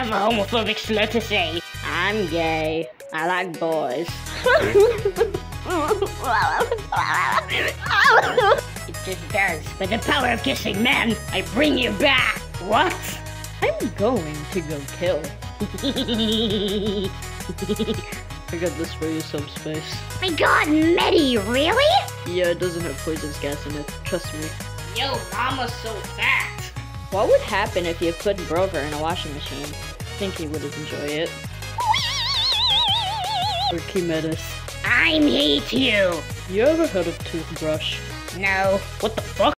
have a homophobic slur to say. I'm gay. I like boys. It just does. By the power of kissing men, I bring you back. What? I'm going to go kill. I got this for you, subspace. My god, Medi, really? Yeah, it doesn't have poisonous gas in it. Trust me. Yo, mama's so fat. What would happen if you put Grover in a washing machine? I think he would enjoy it. Archimedes. I hate you. You ever heard of toothbrush? No. What the fuck?